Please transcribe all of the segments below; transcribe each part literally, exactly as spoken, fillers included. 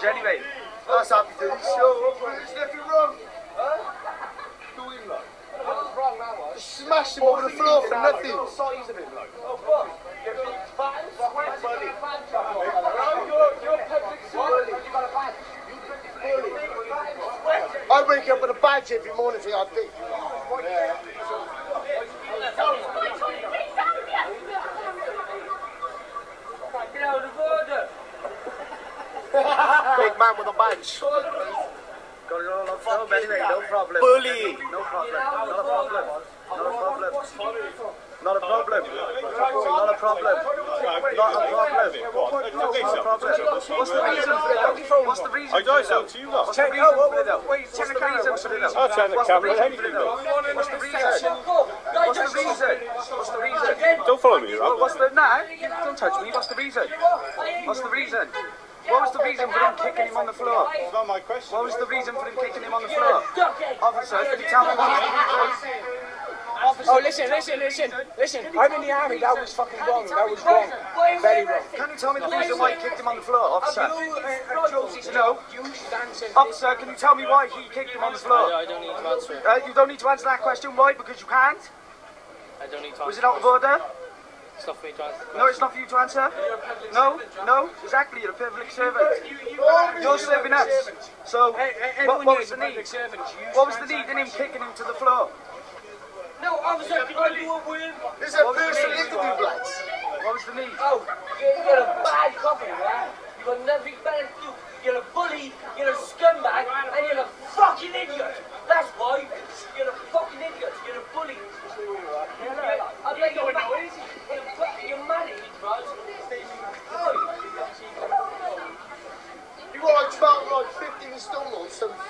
footage anyway. That's happy to show. There's nothing wrong. Huh? Do him like. What's wrong now? What? Smash him over the floor for nothing. Size of him, like. Oh, what? You're big fat, sweat, Buddy. you're you're you're public servant. You got a badge. I wake up with a badge every morning for our dick. Yeah. Get out of order. Big man with a badge. Got it all on film anyway, no problem. Bully. No problem. Not a problem. Not a problem. Not a problem. Not a problem. Not a problem. Not a problem. What's the reason for it? What's the reason? I don't know to you lot. What's the reason for it? What's the reason for it? I'll turn the What's the camera reason on for it? anything. What's the reason? What's the reason? What's the reason? Don't follow me, Well, right? what's the nah? Don't touch me. What's the reason? What's the reason? What was the reason for him kicking him on the floor? It's not my question. What was the reason for him kicking him on the floor? Officer, can you tell me what was the reason? Oh, listen, listen, listen, listen. I'm in the army. That was fucking wrong. That was wrong. Very wrong. Can you tell me the reason why he kicked him on the floor, officer? Josie, No. you stand and Officer, can you tell me why he kicked him on the floor? I don't need to answer it. Uh, you don't need to answer that question. Why? Because you can't? I don't need to Was answer it out of order? It's not for me to answer. No, it's not for you to answer. No, no, exactly. You're a public servant. You're serving us. So, what, what was the need? What was the need in him kicking him to the floor? No, officer, can I do a win? There's a personal interview, lads. What was the need? Oh, you're, you're a bad company, right? You've got nothing better to do. You're a bully, you're a scumbag, and you're a fucking idiot. That's why. You're a fucking idiot. You're a bully. I bet you're mad. You're mad at me, bro. You are like about like fifteen stone or something.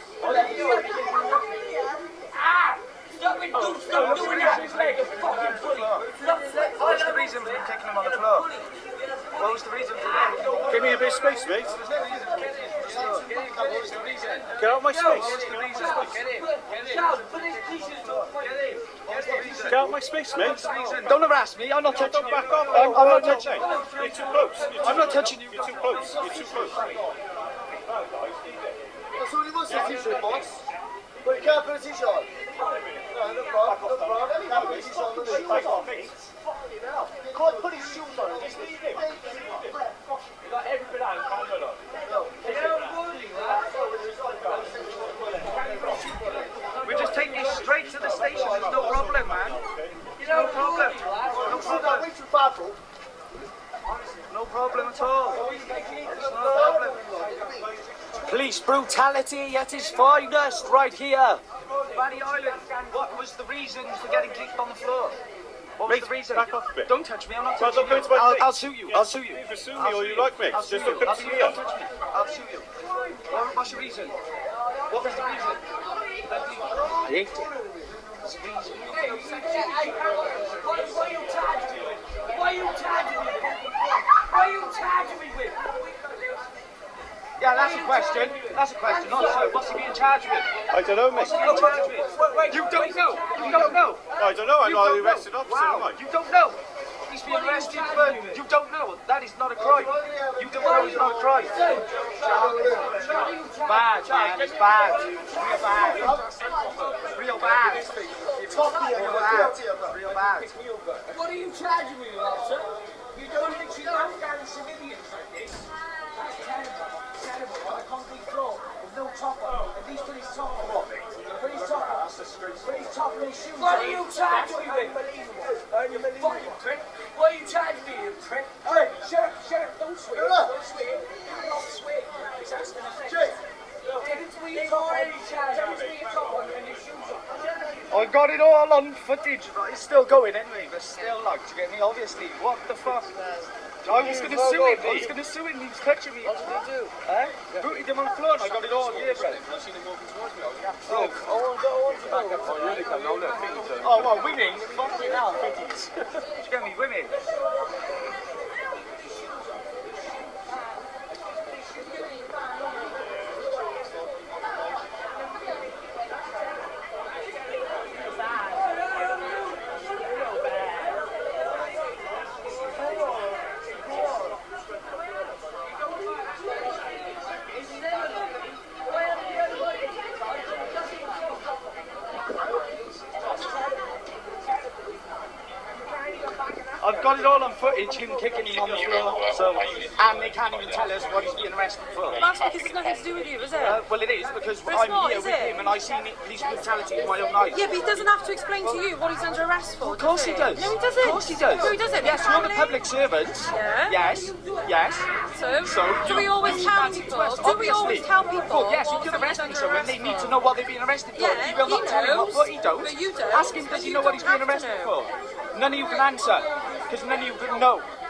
Ah! Stop it, do stop doing that! You fucking bully! What was the reason for him kicking him on the floor? What was the reason for him? Give me a bit of space, mate. What was the reason? Get out of my space. What was the reason? Child, put his t-shirt on. Get out of my space, mate. Don't harass me. I'm not touching Don't you. back off. I'm, I'm not No, touching you. You're too close. You're I'm too not touching you. You're too close. You're too close. That's all he wants, a t-shirt, boss. But he can't put a t-shirt on. No, no problem, no problem. He can't put his t-shirt on, does he? He can't put his shoes on. Just leave him. You got everything out, can't you? Get out of bully, We just take you straight to the station. There's no problem, man. No problem. No problem. Way too far, bro. No problem at all. It's no problem. Police brutality at its finest, right here. Barry Island. What was the reason for getting kicked on the floor? What was Mate, the reason? back off a bit. Don't touch me. I'm not Well, touching don't you. go into my I'll, face. I'll sue you. I'll sue you. You can sue me I'll all sue you like, mate. I'll Just sue don't you. come I'll to sue me you. Don't then. touch me. I'll sue you. What, what's the reason? What was the reason? I hate it. What's the reason? What are you charging me with? What are you charging me with? What are you charging me with? Yeah, that's a question. That's a question. Not so. What's he being charged with? I don't know, mate. What's he being charged with? You don't know. You don't know. I don't know. I'm You not don't the arrested know. officer, am Wow. I? You don't know. He's being arrested for. You don't know. That is not a crime. You don't know it's not a crime. Bad, man. It's bad. Real bad. Real bad. Real bad. Real bad. What are you charging me with, officer? You don't think you Afghan civilians like this? That's terrible. Terrible. On a concrete floor with no top on. At least put his top on. Put his top on. Put his top on his shoes. What are you charging me with? Fucking prick. What are you charging me, you prick? Hey, shut up, shut up. Don't swear. Don't swear. Don't swear. It's asking a thing. Didn't we already charge you? Didn't we top on and your shoes on? I got it all on footage. Right, it's still going anyway, but still, like, to get me, obviously. What the fuck? I was going to sue him. I was going to sue him. He was touching me. What did he do? Huh? Booted him on the floor and I got it all here, bro. I seen him walking towards me. I was Oh, oh, really? oh, well, women. Fucking hell. Did you get me? Women. got it all on footage, him kicking him on the floor. So, and they can't even tell us what he's being arrested for. That's because it's nothing to do with you, is it? Uh, well, it is, because But it's I'm not, here is with it? him and I seen it, police brutality with my own eyes. Yeah, but he doesn't have to explain to you what he's under arrest for. Of course he does. No, he doesn't. Of course he does. No, he doesn't. Yes, you're the Apparently. public servant. Yeah. Yes. Yes. So, So do you- we always you tell answer to people? us, Do we obviously. always tell people? Well, yes, you what can somebody's arrest under someone. arrest They need for? to know what they've been arrested for. Yeah, you will he not tell him what, knows, what he don't. but you don't. Ask him, does But he you know what he's don't being have to arrested know. for? None of you can answer, because none of you can know.